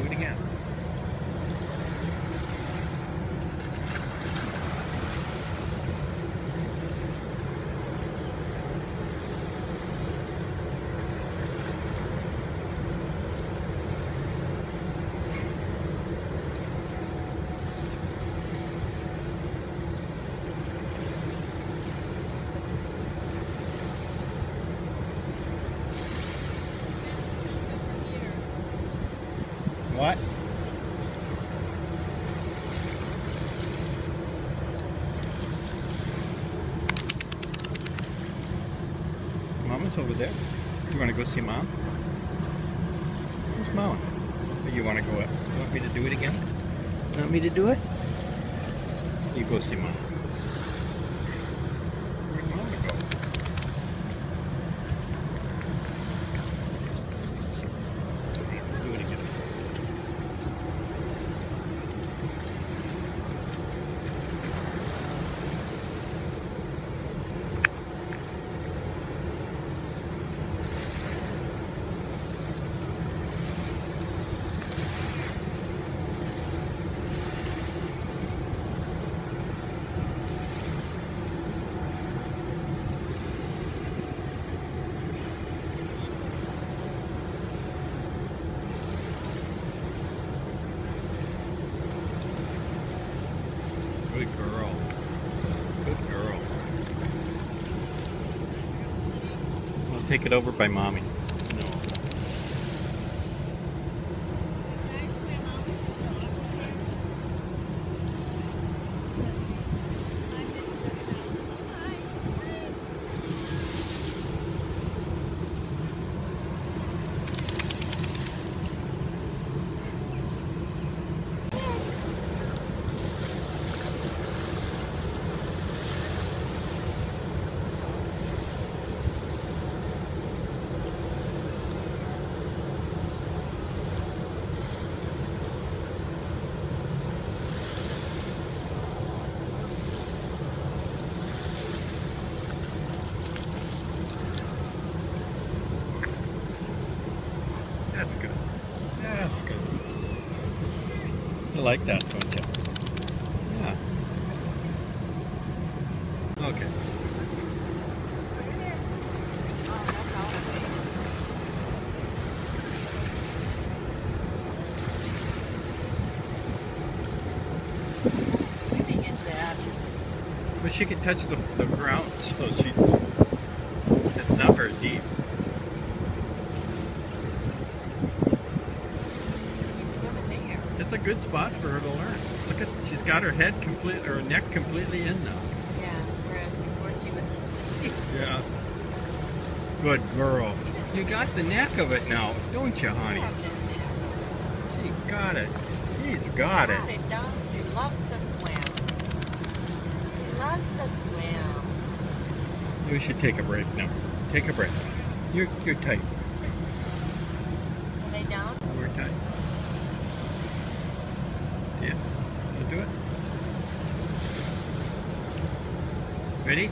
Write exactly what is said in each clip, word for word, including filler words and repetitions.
it again. What? Mama's over there. Do you want to go see Mom? Where's Mom? Or you want to go up? You want me to do it again? You want me to do it? You go see Mom. Where'd Mama go? Do it again. Good girl. Good girl. I'll take it over by Mommy. No. That's good. That's good. You like that, don't you? Yeah. Okay. How swimming is that? But she can touch the, the ground, so she, it's not very deep. It's a good spot for her to learn. Look at, she's got her head complete, her neck completely in now. Yeah, whereas before she was... Yeah. Good girl. You got the neck of it now, don't you, honey? She got it. He's got it. Got it, don't she? Loves to swim. She loves to swim. We should take a break now. Take a break. You're, you're tight. Are they down? We're tight. Yeah. You do it. Ready?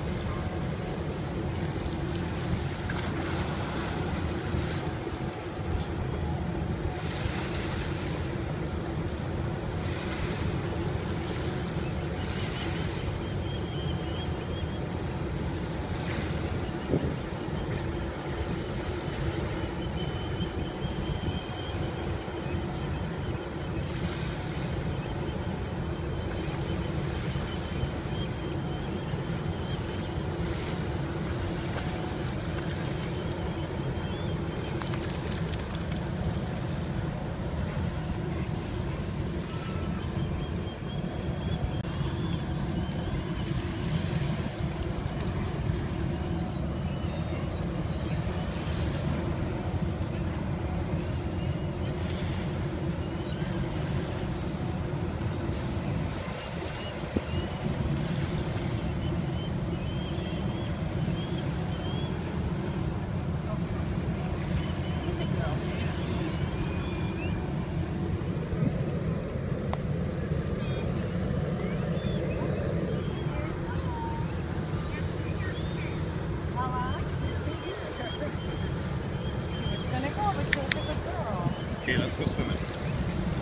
Okay, let's go swimming.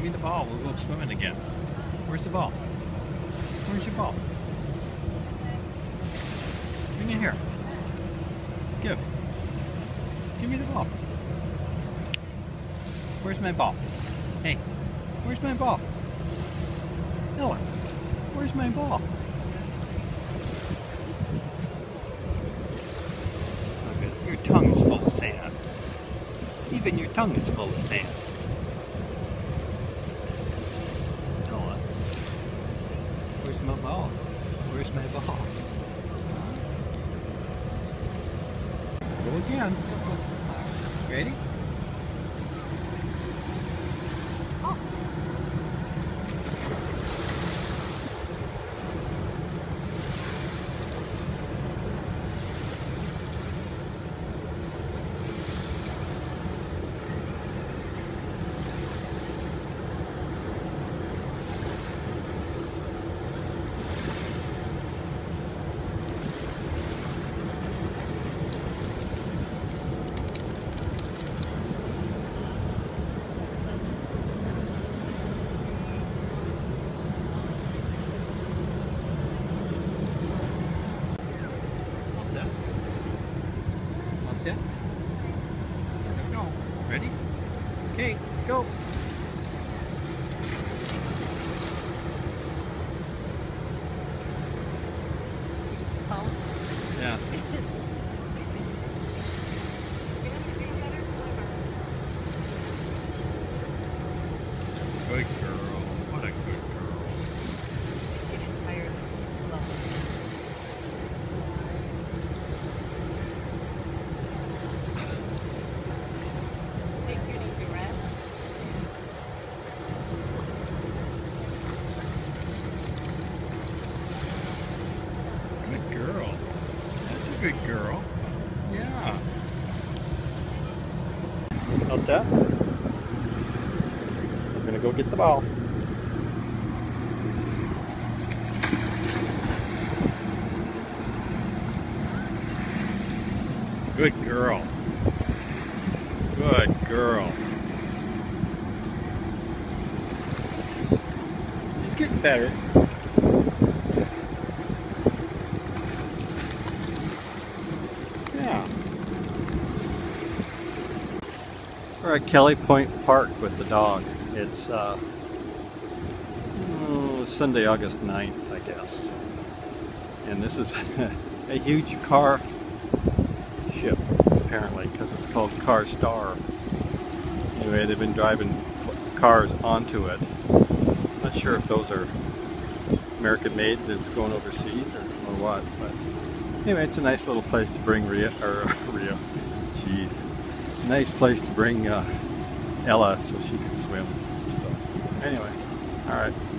Give me the ball. We'll go swimming again. Where's the ball? Where's your ball? Bring it here. Give. Give me the ball. Where's my ball? Hey, where's my ball? Ella, where's my ball? Okay, your tongue is full of sand. Even your tongue is full of sand. Ella, where's my ball? Where's my ball? Go again. Ready? Oh. Yeah. Go. Ready? Okay, go. Bounce. Yeah. Good girl. What a good girl. She's getting tired. She's slow. Good girl. That's a good girl. Yeah. All set? I'm gonna go get the ball. Good girl. Good girl. She's getting better. Yeah. We're at Kelley Point Park with the dog. It's uh, oh, Sunday, August ninth, I guess. And this is a huge car ship, apparently, because it's called Car Star. Anyway, they've been driving cars onto it. Not sure if those are American made that's going overseas or, or what, but anyway, it's a nice little place to bring Ria, or Ria, jeez, nice place to bring uh, Ella so she can swim. So anyway, all right.